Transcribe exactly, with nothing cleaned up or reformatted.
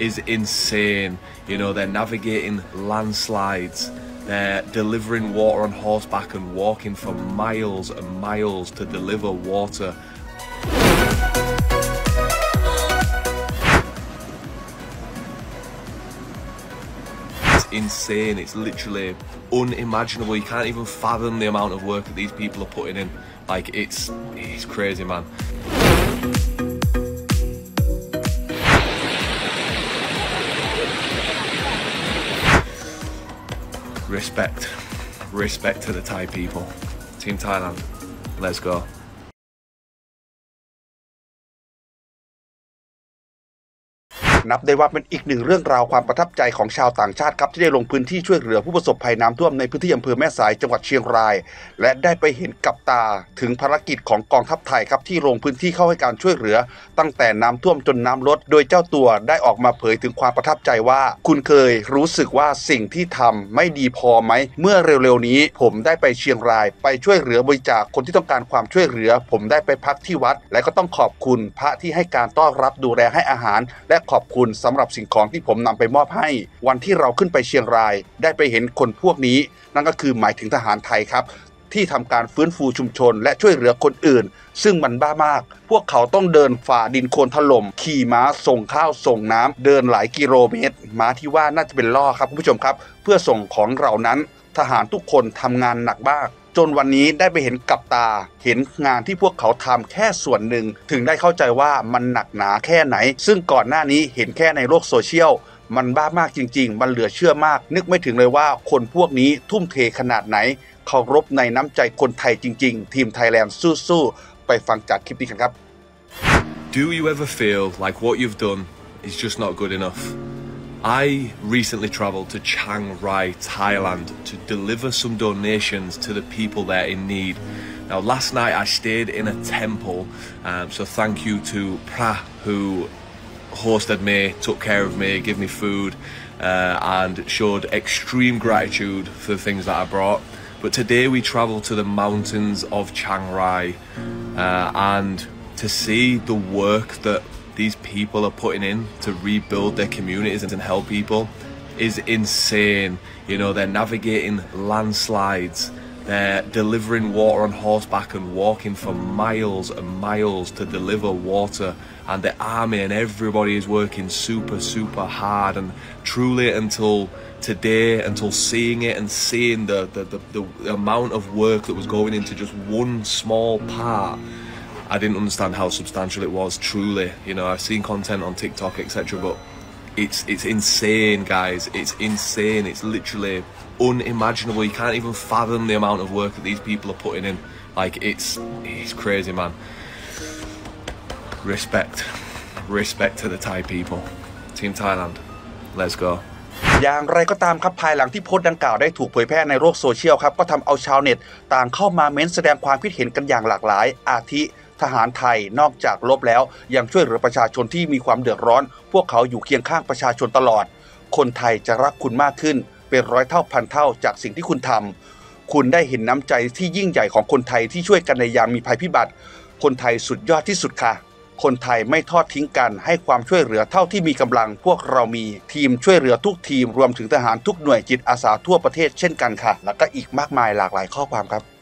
is insane. You know, they're navigating landslides, they're delivering water on horseback and walking for miles and miles to deliver water. It's insane, it's literally unimaginable. You can't even fathom the amount of work that these people are putting in. Like, it's, it's crazy, man. Respect, respect to the Thai people. Team Thailand, let's go. นับได้ว่าเป็นอีกหนึ่งเรื่องราวความประทับใจของชาวต่างชาติครับที่ได้ลงพื้นที่ช่วยเหลือผู้ประสบภัยน้ำท่วมในพื้นที่อำเภอแม่สายจังหวัดเชียงรายและได้ไปเห็นกับตาถึงภารกิจของกองทัพไทยครับที่ลงพื้นที่เข้าให้การช่วยเหลือตั้งแต่น้ำท่วมจนน้ำลดโดยเจ้าตัวได้ออกมาเผยถึงความประทับใจว่าคุณเคยรู้สึกว่าสิ่งที่ทำไม่ดีพอไหมเมื่อเร็วๆนี้ผมได้ไปเชียงรายไปช่วยเหลือบริจาคคนที่ต้องการความช่วยเหลือผมได้ไปพักที่วัดและก็ต้องขอบคุณพระที่ให้การต้อนรับดูแลให้อาหารและขอบคุณสำหรับสิ่งของที่ผมนำไปมอบให้วันที่เราขึ้นไปเชียงรายได้ไปเห็นคนพวกนี้นั่นก็คือหมายถึงทหารไทยครับที่ทำการฟื้นฟูชุมชนและช่วยเหลือคนอื่นซึ่งมันบ้ามากพวกเขาต้องเดินฝ่าดินโคลนถล่มขี่ม้าส่งข้าวส่งน้ำเดินหลายกิโลเมตรม้าที่ว่าน่าจะเป็นล่อครับคุณผู้ชมครับเพื่อส่งของเหล่านั้นทหารทุกคนทำงานหนักมากจนวันนี้ได้ไปเห็นกับตาเห็นงานที่พวกเขาทำแค่ส่วนหนึ่งถึงได้เข้าใจว่ามันหนักหนาแค่ไหนซึ่งก่อนหน้านี้เห็นแค่ในโลกโซเชียลมันบ้ามากจริงๆมันเหลือเชื่อมากนึกไม่ถึงเลยว่าคนพวกนี้ทุ่มเทขนาดไหนเคารพในน้ำใจคนไทยจริงๆทีมไทยแลนด์สู้ๆไปฟังจากคลิปนี้กันครับ Do you ever feel like what you've done is just not good enough? I recently travelled to Chiang Rai, Thailand to deliver some donations to the people there in need. Now last night I stayed in a temple, um, so thank you to Pra who hosted me, took care of me, gave me food uh, and showed extreme gratitude for the things that I brought. But today we travelled to the mountains of Chiang Rai uh, and to see the work that these people are putting in to rebuild their communities and help people is insane. You know, they're navigating landslides, they're delivering water on horseback and walking for miles and miles to deliver water, and the army and everybody is working super super hard. And truly until today, until seeing it and seeing the the, the, the amount of work that was going into just one small part, I didn't understand how substantial it was. Truly, you know, I've seen content on TikTok, et cetera, but it's it's insane, guys. It's insane. It's literally unimaginable. You can't even fathom the amount of work that these people are putting in. Like, it's it's crazy, man. Respect, respect to the Thai people. Team Thailand, let's go. อย่างไรก็ตามครับภายหลังที่โพสต์ดังกล่าวได้ถูกเผยแพร่ในโลกโซเชียลครับก็ทำเอาชาวเน็ตต่างเข้ามาเม้นแสดงความคิดเห็นกันอย่างหลากหลายอาทิทหารไทยนอกจากรบแล้วยังช่วยเหลือประชาชนที่มีความเดือดร้อนพวกเขาอยู่เคียงข้างประชาชนตลอดคนไทยจะรักคุณมากขึ้นเป็นร้อยเท่าพันเท่าจากสิ่งที่คุณทำคุณได้เห็นน้ำใจที่ยิ่งใหญ่ของคนไทยที่ช่วยกันในยามมีภัยพิบัติคนไทยสุดยอดที่สุดค่ะคนไทยไม่ทอดทิ้งกันให้ความช่วยเหลือเท่าที่มีกำลังพวกเรามีทีมช่วยเหลือทุกทีมรวมถึงทหารทุกหน่วยจิตอาสาทั่วประเทศเช่นกันค่ะแล้วก็อีกมากมายหลากหลายข้อความครับ